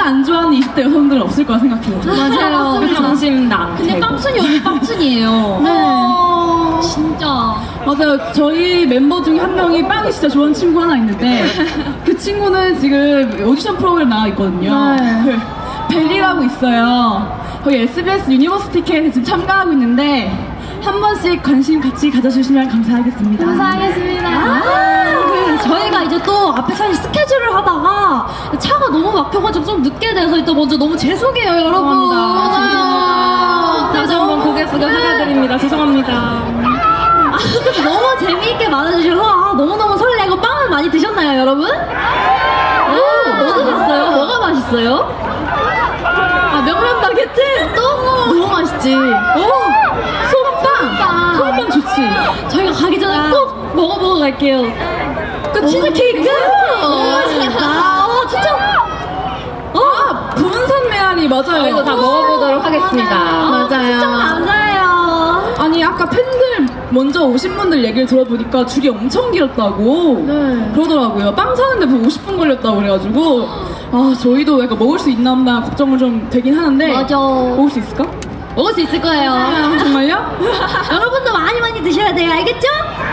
안 좋아하는 20대 여성들은 없을 거라 생각해요. 맞아요. 정심당. 근데 빵순이 여기 빵순이에요. 네. 진짜. 맞아요. 저희 멤버 중에 한 명이 빵이 진짜 좋아하는 친구 하나 있는데 그 친구는 지금 오디션 프로그램 나와 있거든요. 네. 벨리라고 있어요. 거기 SBS 유니버시티 K에 지금 참가하고 있는데 한 번씩 관심 같이 가져주시면 감사하겠습니다. 감사하겠습니다. 저희가 이제 또 앞에 사실 스케줄을 하다가 차가 너무 막혀가지고 좀 늦게 돼서 또 먼저 너무 죄송해요, 여러분. 죄송합니다. 다시 한번 고개 숙여 사과드립니다. 죄송합니다. 근데 너무 재미있게 많아주셔서 너무너무 설레고 빵을 많이 드셨나요, 여러분? 뭐 드셨어요? 뭐가 맛있어요? 명란 바게트? 너무 맛있지. 소금빵. 소금빵 좋지. 저희가 가기 전에 꼭 먹어보고 갈게요. 그 치즈케이크? 너무 맛있겠다. 진짜. 부은산 메아리 맞아요. 저희도 다 먹어보도록 하겠습니다. 맞아요. 진짜 감사해요. 아니 아까 팬들 먼저 오신 분들 얘기를 들어보니까 줄이 엄청 길었다고 그러더라고요. 빵 사는데 50분 걸렸다고 그래가지고 저희도 약간 먹을 수 있나 없나 걱정을 좀 되긴 하는데 맞아. 먹을 수 있을까? 먹을 수 있을 거예요. 정말요? 여러분도 많이 드셔야 돼요. 알겠죠?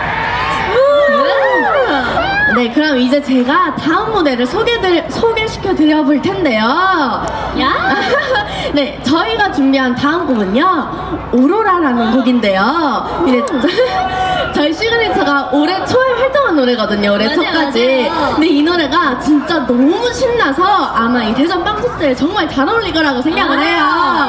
네, 그럼 이제 제가 다음 무대를 소개시켜 드려 볼 텐데요. 야? 네, 저희가 준비한 다음 곡은요, 오로라라는 곡인데요. 이제 저희 시그니처가 올해 초에 활동한 노래거든요. 올해 초까지. 근데 이 노래가 진짜 너무 신나서 아마 이 대전 빵토스에 정말 잘 어울릴 거라고 생각을 해요.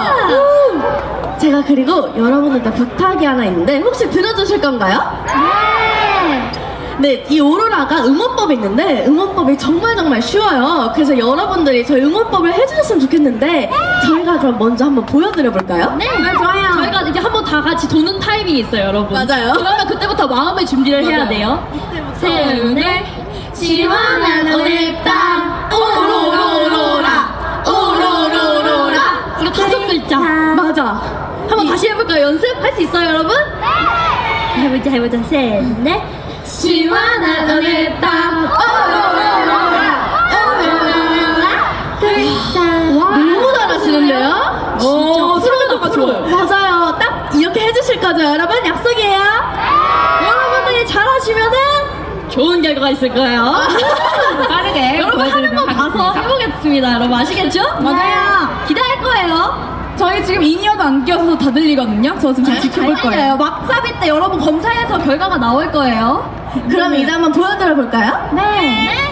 제가 그리고 여러분들께 부탁이 하나 있는데 혹시 들어주실 건가요? 네, 이 오로라가 응원법이 있는데 응원법이 정말 쉬워요. 그래서 여러분들이 저희 응원법을 해주셨으면 좋겠는데 저희가 그럼 먼저 한번 보여드려 볼까요? 네, 좋아요. 저희가 이제 한번 다 같이 도는 타이밍이 있어요, 여러분. 맞아요. 그러면 그때부터 마음의 준비를 해야 돼요. 셋, 넷. 시원한 오늘 밤 오로로로라 오로로로라. 이거 5글자. 맞아. 한번 다시 해볼까요? 연습할 수 있어요, 여러분? 네. 해보자. 셋, 넷. 시원한 오늘 밤 오로로로라 오로로로라. 너무 잘하시는데요? 프로가 좋아요. 맞아요. 딱 이렇게 해주실 거죠, 여러분? 약속이에요. 여러분들이 잘하시면은 좋은 결과가 있을 거예요. 빠르게 여러분 하는 거 봐서 해보겠습니다. 여러분 아시겠죠? 맞아요. 기대할 거예요. 저희 지금 인이어도 안 껴서 다 들리거든요. 저 지금 잘 지켜볼 거예요. 막사비 때 여러분 검사해서 결과가 나올 거예요. 그럼 이제 한번 보여드려 볼까요? 네.